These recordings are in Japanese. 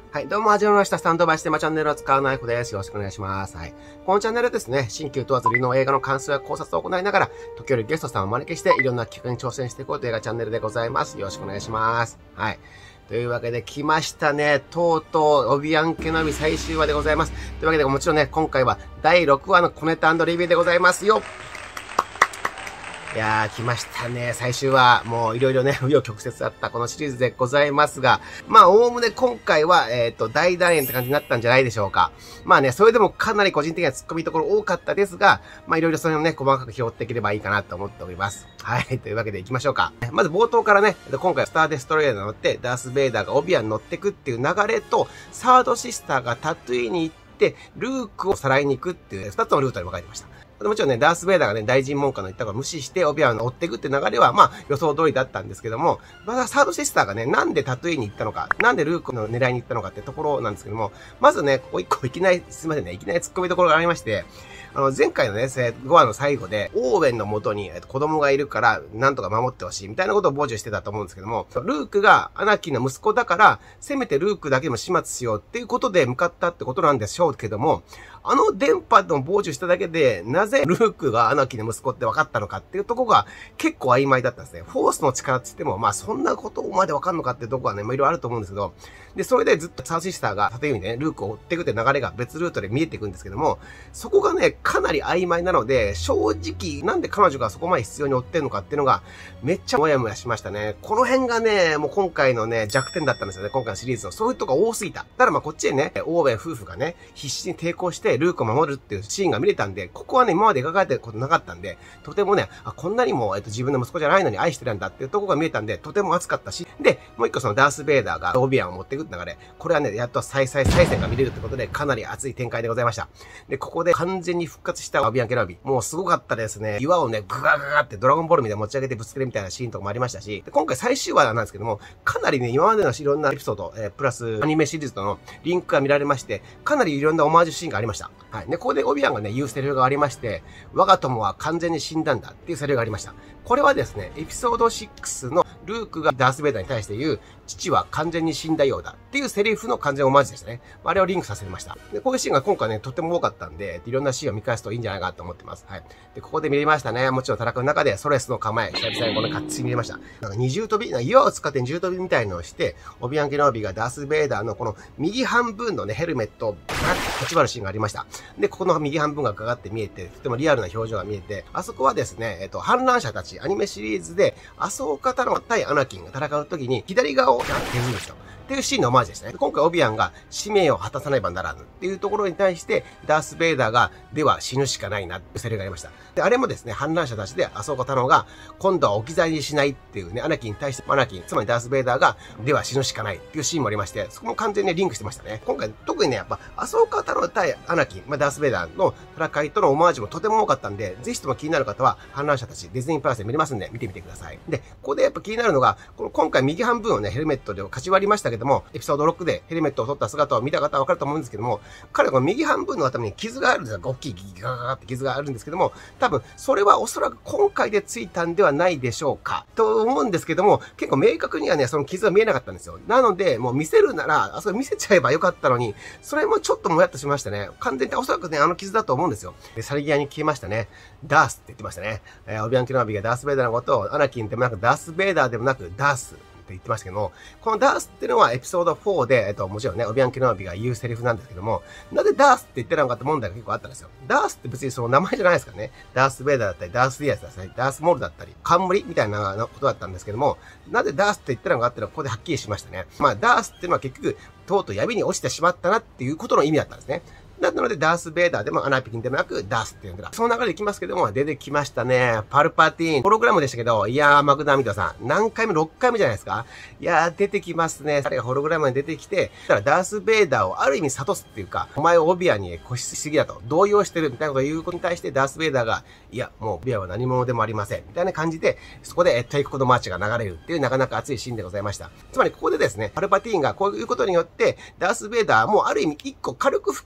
はい、どうも、はじめました。スタンドバイステマチャンネルを使うナイフです。よろしくお願いします。はい。このチャンネルはですね、新旧問わず理の映画の感想や考察を行いながら、時折ゲストさんをお招きして、いろんな企画に挑戦していこうという映画チャンネルでございます。よろしくお願いします。はい。というわけで来ましたね。とうとう、オビアンケノビ最終話でございます。というわけで、もちろんね、今回は第6話の小ネタ&レビューでございますよ。いやー、来ましたね。最終話、もういろいろね、紆余曲折あったこのシリーズでございますが、まあ、おおむね今回は、大団円って感じになったんじゃないでしょうか。まあね、それでもかなり個人的には突っ込みどころ多かったですが、まあいろいろそれをね、細かく拾っていければいいかなと思っております。はい、というわけで行きましょうか。まず冒頭からね、今回スターデストロイヤーに乗って、ダース・ベイダーがオビアンに乗ってくっていう流れと、サードシスターがタトゥイに行って、ルークをさらいに行くっていう、二つのルートに分かれてました。もちろんね、ダース・ベイダーがね、大尋問官の言ったから無視して、オビアンを追っていくって流れは、まあ、予想通りだったんですけども、まだサードシスターがね、なんでタトゥイに行ったのか、なんでルークの狙いに行ったのかってところなんですけども、まずね、ここ一個いきなり、すいませんね、いきなり突っ込みどころがありまして、前回のね、5話の最後で、オーウェンの元に子供がいるから、なんとか守ってほしい、みたいなことを傍受してたと思うんですけども、ルークがアナキンの息子だから、せめてルークだけでも始末しようっていうことで向かったってことなんでしょうけども、電波の傍受しただけで、なぜルークがアナキンの息子って分かったのかっていうところが結構曖昧だったんですね。フォースの力って言っても、まあそんなことまで分かんのかっていうところはね、まあいろいろあると思うんですけど、で、それでずっとサーシスターが、例えばね、ルークを追っていくって流れが別ルートで見えていくんですけども、そこがね、かなり曖昧なので、正直、なんで彼女がそこまで必要に追ってるのかっていうのが、めっちゃモヤモヤしましたね。この辺がね、もう今回のね、弱点だったんですよね、今回のシリーズの。そういうとこが多すぎた。だからまあこっちでね、オーウェン夫婦がね、必死に抵抗してルークを守るっていうシーンが見れたんで、ここはね、今まで描かれてることなかったんで、とてもね、こんなにも、自分の息子じゃないのに愛してるんだっていうところが見えたんで、とても熱かったし、で、もう一個そのダース・ベイダーがオビアンを持っていくって流れ、これはね、やっと再戦が見れるってことで、かなり熱い展開でございました。で、ここで完全に復活したオビアンケノビ。もうすごかったですね。岩をね、グガグガってドラゴンボールみたいに持ち上げてぶつけるみたいなシーンとかもありましたし、で今回最終話なんですけども、かなりね、今までのいろんなエピソード、プラスアニメシリーズとのリンクが見られまして、かなりいろんなオマージュシーンがありました。はい。で、ここでオビアンがね、言うセリフがありまして、我が友は完全に死んだんだっていうセリフがありました。これはですね、エピソード6のルークがダース・ベイダーに対して言う、父は完全に死んだようだっていうセリフの完全オマージュでしたね。あれをリンクさせました。で、こういうシーンが今回ね、とっても多かったんで、いろんなシーンを見返すといいんじゃないかなと思ってます。はい。で、ここで見れましたね。もちろん戦う中でソレスの構え、久々にこのカッツリ見れました。なんか二重跳び、岩を使って二重跳びみたいのをして、オビアン・ケノビがダース・ベイダーのこの右半分のね、ヘルメットをバッと立ち割るシーンがありました。で、ここの右半分がかかって見えて、とてもリアルな表情が見えて、あそこはですね、反乱者たち、アニメシリーズで、アソーカタロ対アナキンが戦う時に、左側を削るんですよ。っていうシーンのオマージュでしたね。今回オビアンが使命を果たさねばならぬっていうところに対して、ダース・ベイダーが、では死ぬしかないなってセリフがありました。で、あれもですね、反乱者たちでアソーカタロが、今度は置き去りにしないっていうね、アナキンに対して、アナキン、つまりダース・ベイダーが、では死ぬしかないっていうシーンもありまして、そこも完全にリンクしてましたね。今回、特にね、やっぱ、アソーカタロ対アナキン、ダース・ベイダーの戦いとのオマージュもとても多かったんで、ぜひとも気になる方は、反乱者たち、ディズニープラスで見れますんで、見てみてください。で、ここでやっぱ気になるのが、今回右半分をね、ヘルメットで勝ち割りましたけども、エピソード6でヘルメットを取った姿を見た方はわかると思うんですけども、彼はこの右半分の頭に傷があるんですよ。大きいガガガって傷があるんですけども、多分、それはおそらく今回でついたんではないでしょうか。と思うんですけども、結構明確にはね、その傷は見えなかったんですよ。なので、もう見せるなら、それ見せちゃえばよかったのに、それもちょっともやっとしましたね。完全におそらくね、傷だと思うんですよ。で、去り際に消えましたね。ダースって言ってましたね。オビアン・ケノビがダース・ベイダーのことを、アナキンでもなく、ダース・ベイダーでもなく、ダース。って言ってましたけども、このダースっていうのはエピソード4で、もちろんね、オビアン・ケノビが言うセリフなんですけども、なぜダースって言ってたのかって問題が結構あったんですよ。ダースって別にその名前じゃないですからね。ダース・ベイダーだったり、ダース・ディアスだったり、ダース・モールだったり、冠みたいなことだったんですけども、なぜダースって言ってたのかっていうのはここではっきりしましたね。まあ、ダースっていうのは結局、とうとう闇に落ちてしまったなっていうことの意味だったんですね。なので、ダース・ベイダーでもアナピキンでもなく、ダースっていうんだ。その流れでいきますけども、出てきましたね。パルパティーン。ホログラムでしたけど、いやー、マクダーミトさん。何回目 ?6 回目じゃないですか。いやー、出てきますね。彼がホログラムに出てきて、だからダース・ベイダーをある意味諭すっていうか、お前をオビアンに固執しすぎだと、動揺してるみたいなことを言うことに対して、ダース・ベイダーが、いや、もうオビアンは何者でもありません。みたいな感じで、そこでテイクコードマーチが流れるっていうなかなか熱いシーンでございました。つまり、ここでですね、パルパティーンがこういうことによって、ダース・ベイダーもある意味一個軽く吹っ切れた状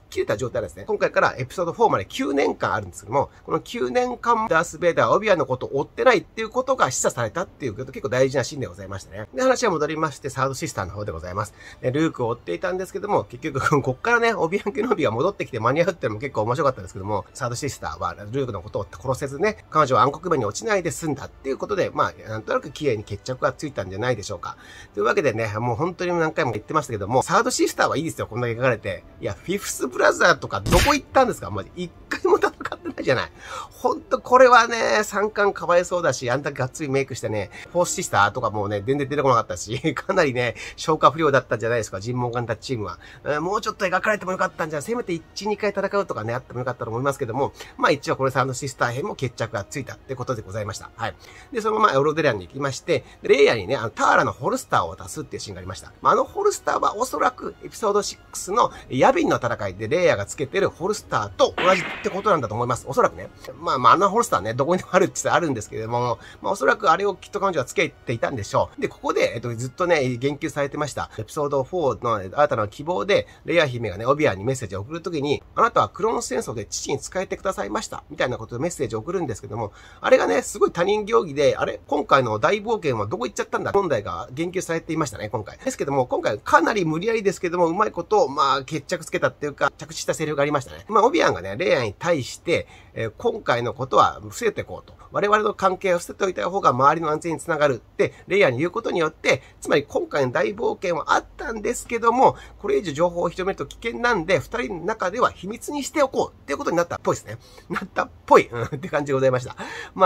状態ですね。今回からエピソード4まで9年間あるんですけども、この9年間ダース・ベイダーはオビアンのことを追ってないっていうことが示唆されたっていうこと、結構大事なシーンでございましたね。で、話は戻りまして、サードシスターの方でございます。で、ルークを追っていたんですけども、結局、こっからね、オビアン・ケノビが戻ってきて間に合うっていうのも結構面白かったんですけども、サードシスターはルークのことを殺せずね、彼女は暗黒面に落ちないで済んだっていうことで、なんとなく綺麗に決着がついたんじゃないでしょうか。というわけでね、もう本当に何回も言ってましたけども、サードシスターはいいですよ、こんだけ書かれて。いや、フィフスブラザーとかどこ行ったんですか？マジ、一回も戦ってないじゃない。ほんとこれはね、3巻かわいそうだし、あんだけがっつりメイクしてね、フォースシスターとかもね、全然出てこなかったし、かなりね、消化不良だったんじゃないですか、尋問艦たちチームは。もうちょっと描かれてもよかったんじゃ、せめて1、2回戦うとかね、あってもよかったと思いますけども、一応これサードシスター編も決着がついたってことでございました。はい。で、そのままオロデランに行きまして、レイヤーにね、ターラのホルスターを渡すっていうシーンがありました。ホルスターはおそらくエピソード6のヤビンの戦いでレイヤーがつけてるホルスターと同じってことなんだと思います。おそらくね。あんなホルスターね、どこにでもあるって言ったらあるんですけれども、おそらくあれをきっと彼女はつけていたんでしょう。で、ここで、ずっとね、言及されてました。エピソード4の新たな希望で、レイヤー姫がね、オビアンにメッセージを送るときに、あなたはクローン戦争で父に仕えてくださいました。みたいなことでメッセージを送るんですけども、あれがね、すごい他人行儀で、今回の大冒険はどこ行っちゃったんだ問題が言及されていましたね、今回。ですけども、今回かなり無理やりですけども、うまいことを、決着つけたっていうか、着地したセリフがありましたね。オビアンがね、レイヤーに対して、今回のことは伏せていこうと。我々の関係を捨てておいた方が周りの安全につながるって、レイヤーに言うことによって、つまり今回の大冒険はあったんですけども、これ以上情報を広めると危険なんで、二人の中では秘密にしておこうっていうことになったっぽいですね。なったっぽい、って感じでございました。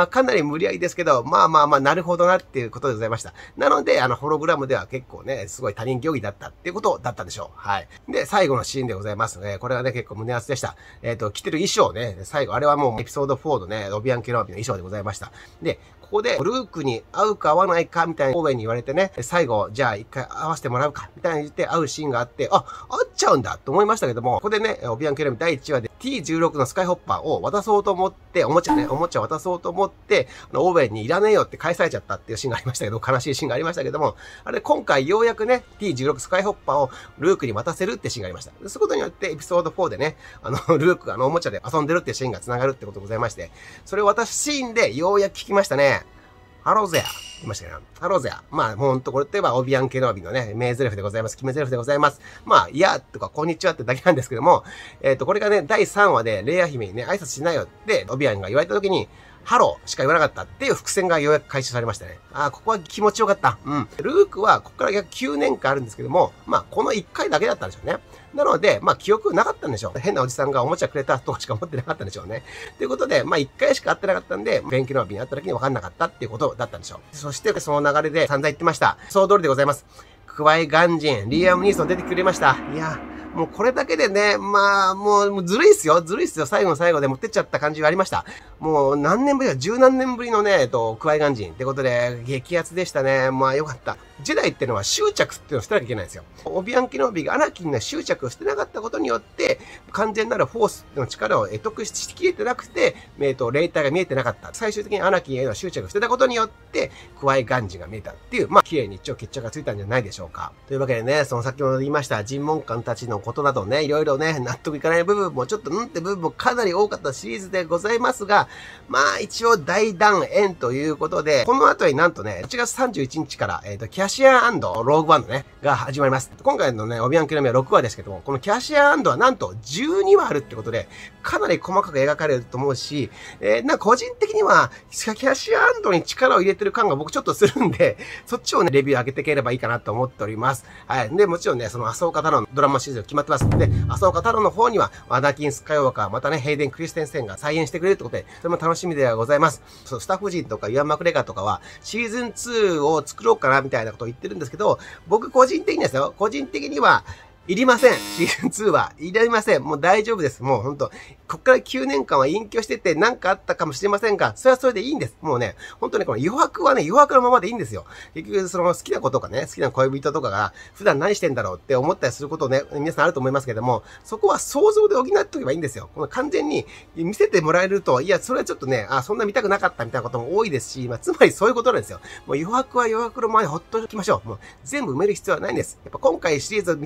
かなり無理やりですけど、なるほどなっていうことでございました。なので、ホログラムでは結構ね、すごい他人行儀だったっていうことだったでしょう。はい。で、最後のシーンでございますね。これはね、結構胸熱でした。着てる衣装ね、最後、あれはもうエピソード4のね、オビアン・ケノビの衣装でございました。で、ここで、ルークに会うか会わないかみたいなオーウェンに言われてね、最後、じゃあ一回会わせてもらうかみたいに言って会うシーンがあって、会っちゃうんだと思いましたけども、ここでね、オビアン・ケノビ第1話で T16 のスカイホッパーを渡そうと思って、おもちゃ渡そうと思って、オーウェンにいらねえよって返されちゃったっていうシーンがありましたけど、悲しいシーンがありましたけども、あれ今回ようやくね、T16 スカイホッパーをルークに渡せるってシーンがありました。そういうことによってエピソード4でね、ルークがおもちゃで遊んでるってシーンが繋がるってことでございまして、それを渡すシーンでようやく聞きましたね。ハローゼア。言いましたけど、ハローゼア。ほんとこれといえばオビアン・ケノビのね、名台詞でございます。決め台詞でございます。いや、とか、こんにちはってだけなんですけども、これがね、第3話でレイヤー姫にね、挨拶しないよって、オビアンが言われた時に、ハローしか言わなかったっていう伏線がようやく回収されましたね。ここは気持ちよかった。ルークはここから約9年間あるんですけども、この1回だけだったんでしょうね。なので、記憶なかったんでしょう。変なおじさんがおもちゃくれたとかしか思ってなかったんでしょうね。ということで、1回しか会ってなかったんで、勉強の日に会った時に分かんなかったっていうことだったんでしょう。そして、その流れで散々言ってました。総通りでございます。クワイ・ガンジン、リアム・ニーソン出てくれました。いや、もうこれだけでね、もうずるいっすよ。最後の最後で持ってっちゃった感じがありました。もう何年ぶりだ、十何年ぶりのね、クワイガンジンってことで、激アツでしたね。よかった。ジェダイってのは執着っていうのを捨てなきゃいけないんですよ。オビアン・ケノビがアナキンが執着を捨てなかったことによって、完全なるフォースの力を得得しきれてなくて、霊体が見えてなかった。最終的にアナキンへの執着を捨てたことによって、クワイガンジンが見えたっていう、綺麗に一応決着がついたんじゃないでしょうか。というわけでね、その先ほど言いました尋問官たちのことなどね、いろいろね、納得いかない部分もちょっとって部分もかなり多かったシリーズでございますが、一応大断円ということで、この後になんとね、1月31日から、キャシアン&ローグバンドね、が始まります。今回のね、オビアン・ケノビは6話ですけども、このキャシアン&はなんと12話あるってことで、かなり細かく描かれると思うし、個人的には、キャシアン&に力を入れてる感が僕ちょっとするんで、そっちをね、レビュー上げていければいいかなと思っております。はい。で、もちろんね、その麻生方のドラマシリーズが決まってます。で、麻生方の方には、アナキン・スカイウォーカー、またね、ヘイデン・クリステンセンが再演してくれるってことで、それも楽しみではございます。スタッフ陣とか、イワン・マクレガーとかは、シーズン2を作ろうかな、みたいなことを言ってるんですけど、僕個人的にですよ、個人的には、いりません。シーズン2は。いりません。もう大丈夫です。もうほんと。こっから9年間は隠居してて何かあったかもしれませんが、それはそれでいいんです。もうね、本当にこの余白はね、余白のままでいいんですよ。結局その好きな子とかね、好きな恋人とかが普段何してんだろうって思ったりすることをね、皆さんあると思いますけども、そこは想像で補っておけばいいんですよ。この完全に見せてもらえると、いや、それはちょっとね、そんな見たくなかったみたいなことも多いですし、つまりそういうことなんですよ。もう余白は余白のままにほっときましょう。もう全部埋める必要はないんです。やっぱ今回シリーズを見て思ったのが、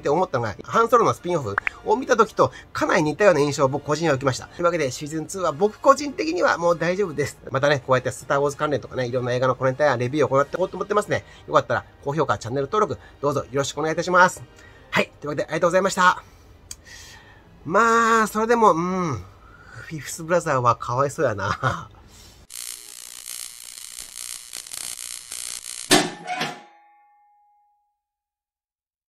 はい。ハンソロのスピンオフを見た時とかなり似たような印象を僕個人は受けました。というわけでシーズン2は僕個人的にはもう大丈夫です。またね、こうやってスターウォーズ関連とかね、いろんな映画のコメントやレビューを行っていこうと思ってますね。よかったら高評価、チャンネル登録、どうぞよろしくお願いいたします。はい。というわけでありがとうございました。まあ、それでも、フィフスブラザーはかわいそうやな。